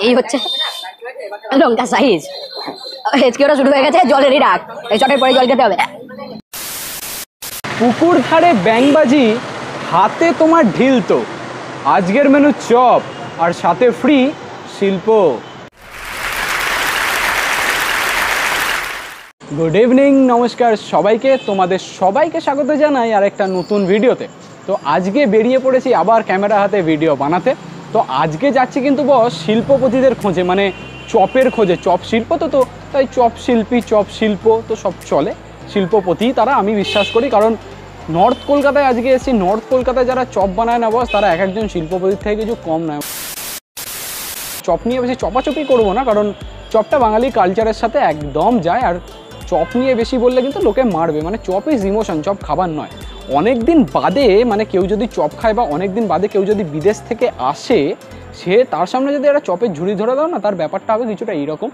এই হচ্ছে লঙ্কা সাইজ। হেঁচকিওটা শুরু হয়ে গেছে, জলেরই ডাক। এই চটের পরে জল খেতে হবে। পুকুর ধারে ব্যাংবাজি, হাতে তোমার ঢিল তো। আজকের মেনু চপ আর সাথে ফ্রি শিল্প। গুড ইভিনিং, নমস্কার সবাইকে। তোমাদের সবাইকে স্বাগত জানাই আর একটা নতুন ভিডিওতে। তো আজকে বেরিয়ে পড়েছি আবার ক্যামেরা হাতে ভিডিও বানাতে। তো আজকে যাচ্ছি কিন্তু বস শিল্পপতিদের খোঁজে, মানে চপের খোঁজে। চপ শিল্প তো তাই চপ শিল্পী, চপ শিল্প তো সব চলে। শিল্পপতি তারা, আমি বিশ্বাস করি, কারণ নর্থ কলকাতায় আজকে এসেছি। নর্থ কলকাতায় যারা চপ বানায় না বস, তারা এক একজন শিল্পপতির থেকে কিছু কম নয়। চপ নিয়ে বেশি চপাচপি করবো না, কারণ চপটা বাঙালি কালচারের সাথে একদম যায়। আর চপ নিয়ে বেশি বললে কিন্তু লোকে মারবে। মানে চপ ইজ ইমোশন, চপ খাবার নয়। অনেক দিন বাদে মানে কেউ যদি চপ খায় বা অনেক দিন বাদে কেউ যদি বিদেশ থেকে আসে, সে তার সামনে যদি একটা চপের ঝুড়ি ধরে দাও না, তার ব্যাপারটা হবে কিছুটা এইরকম।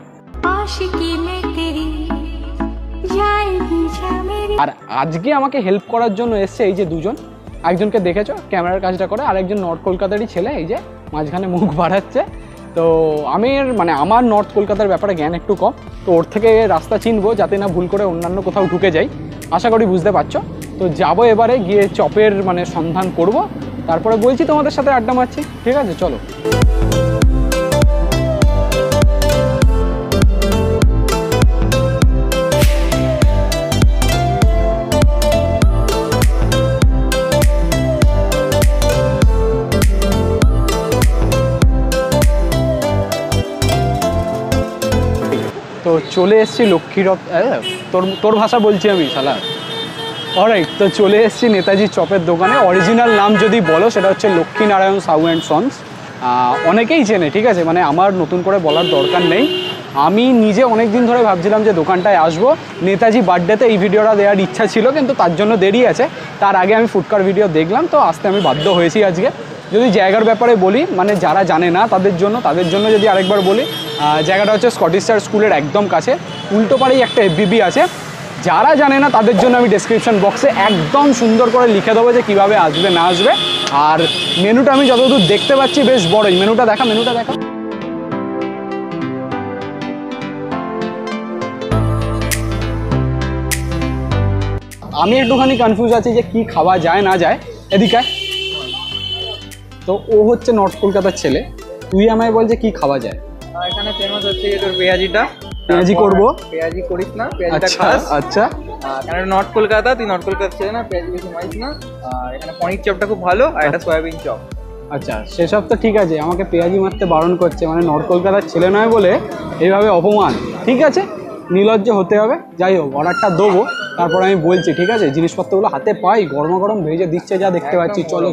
আর আজকে আমাকে হেল্প করার জন্য এসছে এই যে দুজন। একজনকে দেখেছো ক্যামেরার কাজটা করে, আর একজন নর্থ কলকাতারই ছেলে, এই যে মাঝখানে মুখ বাড়াচ্ছে। তো আমার নর্থ কলকাতার ব্যাপারে জ্ঞান একটু কম, তো ওর থেকে রাস্তা চিনবো যাতে না ভুল করে অন্যান্য কোথাও ঢুকে যাই। আশা করি বুঝতে পারছো। তো যাবো এবারে গিয়ে চপের সন্ধান করব, তারপরে বলছি তোমাদের সাথে আড্ডা মারছি। ঠিক আছে, চলো। তো চলে এসেছি তোর ভাষা বলছি আমি শালা। অলরাইট, তো চলে এসেছি নেতাজি চপের দোকানে। অরিজিনাল নাম যদি বলো সেটা হচ্ছে লক্ষ্মীনারায়ণ সাউ অ্যান্ড সন্স। অনেকেই চেনে, ঠিক আছে, আমার নতুন করে বলার দরকার নেই। আমি নিজে অনেক দিন ধরে ভাবছিলাম যে দোকানটায় আসবো। নেতাজি বার্থডেতে এই ভিডিওটা দেওয়ার ইচ্ছা ছিল, কিন্তু তার জন্য দেরি আছে। তার আগে আমি ফুডকার ভিডিও দেখলাম, তো আসতে আমি বাধ্য হয়েছি আজকে। যদি জায়গার ব্যাপারে বলি, যারা জানে না তাদের জন্য যদি আরেকবার বলি, জায়গাটা হচ্ছে স্কটিশ চার্চ স্কুলের একদম কাছে, উল্টো পাড়েই একটা এফবিবি আছে। যারা জানে না তাদের জন্য আমি ডেসক্রিপশন বক্সে একদম সুন্দর করে লিখে দেবো যে কীভাবে আসবে না আসবে। আর মেনুটা আমি যতদূর দেখতে পাচ্ছি বেশ বড়ই। মেনুটা দেখা। আমি একটুখানি কনফিউজ আছি যে কি খাওয়া যায় না যায়। এদিকে তো ও হচ্ছে নর্থ কলকাতার ছেলে, তুই আমায় বল যে কি খাওয়া যায়। এখানে ফেমাস হচ্ছে তোর পেঁয়াজিটা। পেঁয়াজি করবো? পেঁয়াজি করিস না, পেঁয়াজিটা খাস। আচ্ছা, কারণ নর্থ কলকাতা, তুই নর্থ কলকাতা ছেলে না, পেঁয়াজি বেশি মারিস না। আর এখানে পনির চপটা খুব ভালো, আর এটা সয়াবিন চপ। আচ্ছা, সেসব তো ঠিক আছে, আমাকে পেঁয়াজি মারতে বারণ করছে, নর্থ কলকাতার ছেলে নয় বলে এইভাবে অপমান। ঠিক আছে, নির্লজ্জ হতে হবে। যাই হোক, অর্ডারটা দেবো, তারপর আমি বলছি। ঠিক আছে, জিনিসপত্রগুলো হাতে পাই, গরম গরম ভেজে দিচ্ছে যা দেখতে পাচ্ছি। চলো।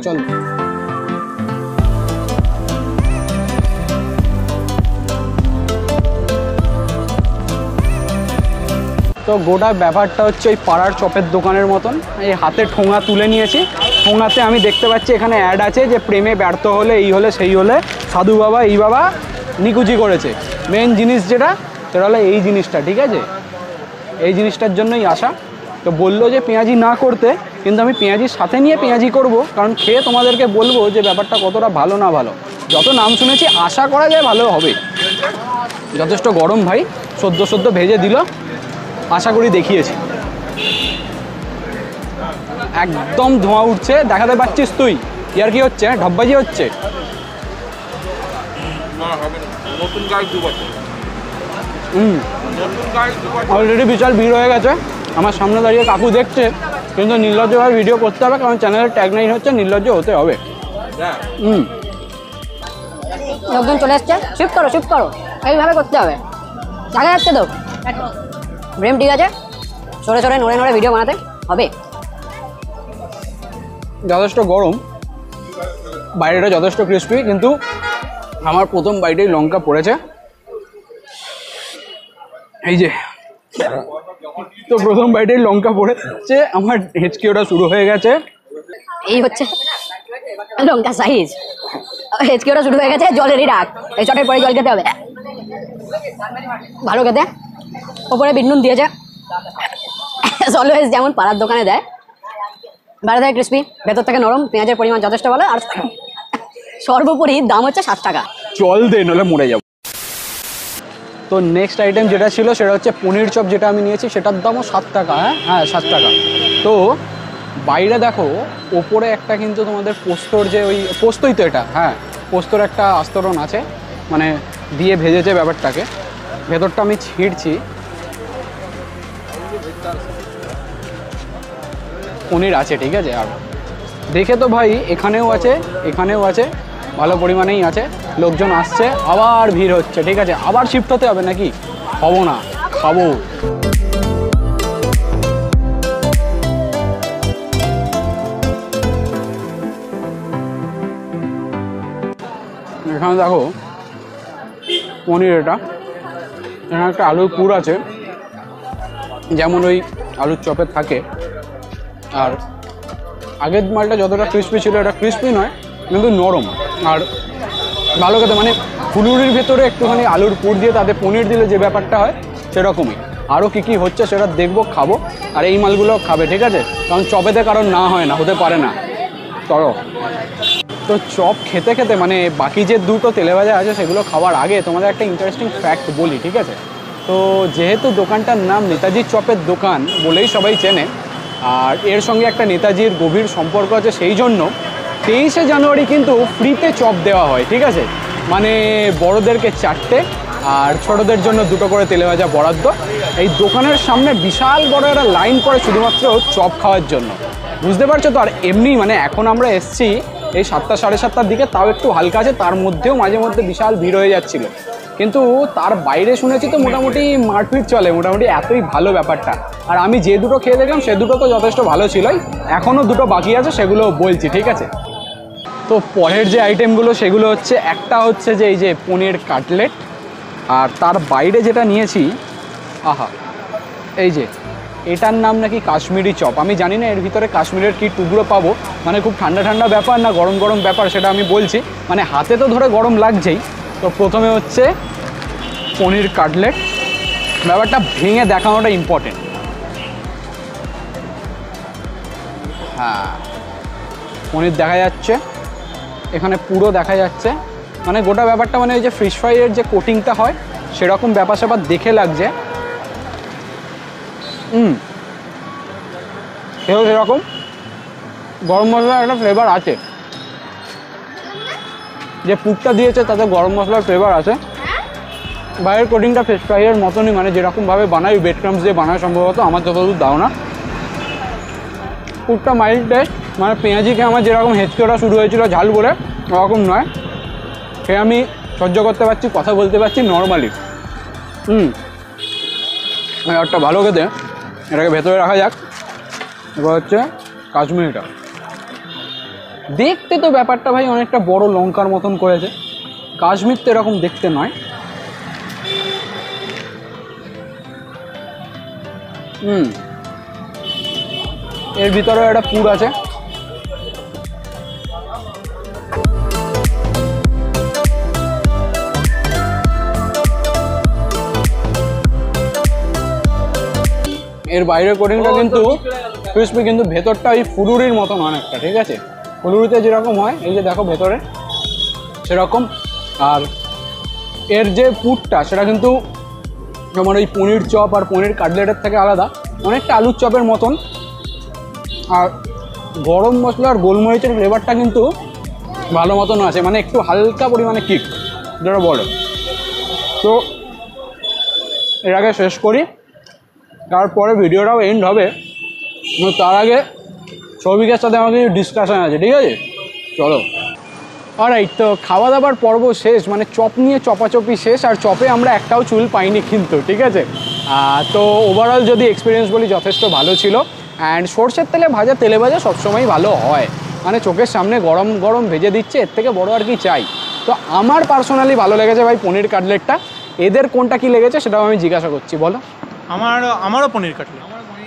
তো গোটা ব্যাপারটা হচ্ছে ওই পাড়ার চপের দোকানের মতন। এই হাতে ঠোঙা তুলে নিয়েছি। ঠোঙাতে আমি দেখতে পাচ্ছি এখানে অ্যাড আছে যে প্রেমে ব্যর্থ হলে এই হলে সেই হলে সাধু বাবা এই বাবা নিকুচি করেছে। মেন জিনিস যেটা সেটা হলো এই জিনিসটা। ঠিক আছে, এই জিনিসটার জন্যই আসা। তো বললো যে পেঁয়াজি না করতে, কিন্তু আমি পেঁয়াজির সাথে নিয়ে পেঁয়াজি করব, কারণ খেয়ে তোমাদেরকে বলবো যে ব্যাপারটা কতটা ভালো না ভালো। যত নাম শুনেছি আশা করা যায় ভালো হবে। যথেষ্ট গরম ভাই, সদ্য ভেজে দিল, আশা করি দেখিয়েছি। একদম ধোঁয়া উঠছে, দেখাতে পাচ্ছিস তুই? ইয়ার কি হচ্ছে? ঢপবাজি হচ্ছে? অলরেডি বিশাল ভিড় হয়ে গেছে। আমার সামনে দাঁড়িয়ে কাকু দেখছে, কিন্তু নির্লজ্জভাবে ভিডিও করতে হবে, কারণ চ্যানেলের ট্যাগলাইন হচ্ছে নির্লজ্জ হতে হবে। লোকজন চলে এসছে, শিফট করো, এইভাবে করতে হবে। দেখা যাচ্ছে তো ব্রেম, ঠিক আছে, সরে নড়ে ভিডিও বানাতে হবে। যথেষ্ট গরম, বাইরেটা যথেষ্ট ক্রিস্পি, কিন্তু আমার প্রথম বাইটেই লঙ্কা পড়েছে। এই যে তো প্রথম বাইটেই লঙ্কা পড়েছে, আমার হেঁচকিওটা শুরু হয়ে গেছে। এই হচ্ছে লঙ্কা সাইজ। হেঁচকিওটা শুরু হয়ে গেছে, জলেরই ডাক। এই চটের পরে জল খেতে হবে। ভালো খেতে, ওপরে বিট নুন দিয়েছে অলওয়েজ, যেমন পাড়ার দোকানে দেয়। বাইরে থেকে ক্রিস্পি, ভেতর থেকে নরম, পেঁয়াজের পরিমাণ যথেষ্ট ভালো, আর সর্বোপরি দাম হচ্ছে 7 টাকা। জল দে, নলে মরে যাবো। তো নেক্সট আইটেম যেটা ছিল সেটা হচ্ছে পনির চপ, যেটা আমি নিয়েছি সেটার দামও 7 টাকা। হ্যাঁ 7 টাকা। তো বাইরে দেখো ওপরে একটা কিন্তু তোমাদের পোস্তর যে ওই পোস্তই তো এটা, হ্যাঁ পোস্তর একটা আস্তরণ আছে, মানে দিয়ে ভেজেছে ব্যাপারটাকে। ভেতরটা আমি ছিঁড়ছি, পনির আছে ঠিক আছে। আর দেখে তো ভাই এখানেও আছে এখানেও আছে, ভালো পরিমাণেই আছে, লোকজন আসছে, আবার ভিড় হচ্ছে ঠিক আছে। আবার শিফট হতে হবে নাকি? হবো না, খাবো। এখানে দেখো পনির, এখানে একটা আলুর পুর আছে, যেমন ওই আলুর চপে থাকে। আর আগের মালটা যতটা ক্রিস্পি ছিল এটা ক্রিস্পি নয়, কিন্তু নরম আর ভালো খেতে, মানে ফুলুরির ভেতরে একটুখানি আলুর পুর দিয়ে তাতে পনির দিলে যে ব্যাপারটা হয় সেরকমই। আরও কী কী হচ্ছে সেটা দেখবো, খাবো, আর এই মালগুলো খাবে ঠিক আছে, কারণ চপেতে কারণ না হয় না, হতে পারে না। চলো, তো চপ খেতে খেতে মানে বাকি যে দুটো তেলেভাজা আছে সেগুলো খাওয়ার আগে তোমাদের একটা ইন্টারেস্টিং ফ্যাক্ট বলি ঠিক আছে। তো যেহেতু দোকানটার নাম নেতাজির চপের দোকান বলেই সবাই চেনে, আর এর সঙ্গে একটা নেতাজির গভীর সম্পর্ক আছে, সেই জন্য 23শে জানুয়ারি কিন্তু ফ্রিতে চপ দেওয়া হয় ঠিক আছে। মানে বড়োদেরকে 4টে আর ছোটোদের জন্য 2টো করে তেলেভাজা বরাদ্দ। এই দোকানের সামনে বিশাল বড় একটা লাইন পড়ে শুধুমাত্র চপ খাওয়ার জন্য, বুঝতে পারছো তো। আর এমনি মানে এখন আমরা এসছি এই 7টা সাড়ে 7টার দিকে, তাও একটু হালকা আছে, তার মধ্যেও মাঝে মধ্যে বিশাল ভিড় হয়ে যাচ্ছিল। কিন্তু তার বাইরে শুনেছি তো মোটামুটি মারপিট চলে, মোটামুটি এতই ভালো ব্যাপারটা। আর আমি যে দুটো খেয়ে দেখলাম সে দুটো তো যথেষ্ট ভালো ছিলই, এখনও 2টো বাকি আছে, সেগুলো বলছি ঠিক আছে। তো পরের যে আইটেমগুলো সেগুলো হচ্ছে, একটা হচ্ছে যে এই যে পনির কাটলেট, আর তার বাইরে যেটা নিয়েছি, আহা এই যে এটার নাম নাকি কাশ্মীরি চপ। আমি জানি না এর ভিতরে কাশ্মীরের কি টুকরো পাবো, মানে খুব ঠান্ডা ঠান্ডা ব্যাপার না গরম গরম ব্যাপার সেটা আমি বলছি, মানে হাতে তো ধরে গরম লাগছেই। তো প্রথমে হচ্ছে পনির কাটলেট, ব্যাপারটা ভেঙে দেখানোটা ইম্পর্টেন্ট। হ্যাঁ পনির দেখা যাচ্ছে, এখানে পুরো দেখা যাচ্ছে, মানে গোটা ব্যাপারটা মানে ওই যে ফিশ ফ্রাইয়ের যে কোটিংটা হয় সেরকম ব্যাপার স্যাপার দেখে লাগছে। সেরকম গরম মশলার একটা ফ্লেভার আছে, যে পুরটা দিয়েছে তাতে গরম মশলার ফ্লেভার আছে। বাইরের কোটিংটা ফিশ ফ্রাইয়ের মতনই, মানে যেরকমভাবে বানাই ব্রেড ক্রাম্পস দিয়ে বানায় সম্ভবত, আমার যতদূর দাও না। পুরটা মাইল্ড টেস্ট, মানে পেঁয়াজিকে আমার যেরকম হেঁচকে ওটা শুরু হয়েছিল ঝাল বলে, ওরকম নয়, সে আমি সহ্য করতে পারছি, কথা বলতে পারছি নর্মালি। একটা ভালো খেতে, এটাকে ভেতরে রাখা যাক। এবার হচ্ছে কাশ্মীরিটা, দেখতে তো ব্যাপারটা ভাই অনেকটা বড় লঙ্কার মতন করেছে, কাশ্মীর তো এরকম দেখতে নয়। এর ভিতরে একটা পুর আছে, এর বাইরের কোটিংটা কিন্তু ক্রিসপি, কিন্তু ভেতরটা ওই ফুলুরির মতন অনেকটা ঠিক আছে, ফুলুরিতে যেরকম হয় এই যে দেখো ভেতরে সেরকম। আর এর যে পুরটা সেটা কিন্তু যেমন ওই পনির চপ আর পনির কাটলেটের থেকে আলাদা, অনেকটা আলুর চপের মতন। আর গরম মশলা আর গোলমরিচের ফ্লেভারটা কিন্তু ভালো মতন আছে, মানে একটু হালকা পরিমাণে কিক যেটা বলে। তো এর আগে শেষ করি, তারপরে ভিডিওটাও এন্ড হবে, তার আগে সৌভিকের সাথে আমার কিছু ডিসকাশন আছে ঠিক আছে, চলো। অলরাইট, তো খাওয়া দাওয়ার পর্ব শেষ, মানে চপ নিয়ে চপাচপি শেষ, আর চপে আমরা একটাও চুল পাইনি কিন্তু ঠিক আছে। তো ওভারঅল যদি এক্সপিরিয়েন্স বলি যথেষ্ট ভালো ছিল। অ্যান্ড সর্ষের তেলে ভাজা তেলে ভাজা সবসময়ই ভালো হয়, মানে চোখের সামনে গরম গরম ভেজে দিচ্ছে, এর থেকে বড় আর কি চাই। তো আমার পার্সোনালি ভালো লেগেছে ভাই পনির কাটলেটটা, এদের কোনটা কি লেগেছে সেটাও আমি জিজ্ঞাসা করছি, বলো। আমারও পনির কাটলেট,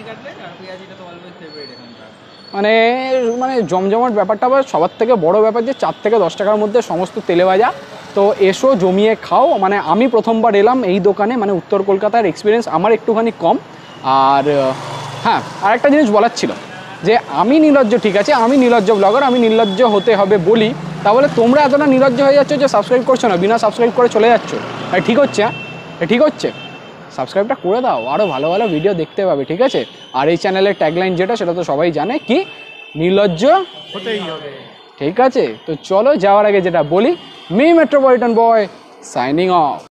মানে মানে জমজমাট ব্যাপারটা আবার সবার থেকে বড় ব্যাপার যে 4 থেকে 10 টাকার মধ্যে সমস্ত তেলে ভাজা। তো এসো জমিয়ে খাও, মানে আমি প্রথমবার এলাম এই দোকানে, মানে উত্তর কলকাতার এক্সপিরিয়েন্স আমার একটুখানি কম। আর হ্যাঁ আরেকটা জিনিস বলার ছিল, যে আমি নির্লজ্জ ঠিক আছে, আমি নির্লজ্জ ব্লগার, আমি নির্লজ্জ হতে হবে বলি, তাহলে তোমরা এতটা নির্লজ্জ হয়ে যাচ্ছ যে সাবস্ক্রাইব করছো না, বিনা সাবস্ক্রাইব করে চলে যাচ্ছ, আর ঠিক হচ্ছে ঠিক হচ্ছে? সাবস্ক্রাইবটা করে দাও, আরও ভালো ভালো ভিডিও দেখতে পাবে, ঠিক আছে? আর এই চ্যানেলের ট্যাগলাইন যেটা, সেটা তো সবাই জানে, কি? নির্লজ্জ হতেই হবে। ঠিক আছে, তো চলো যাওয়ার আগে যেটা বলি, me metropolitan boy signing of.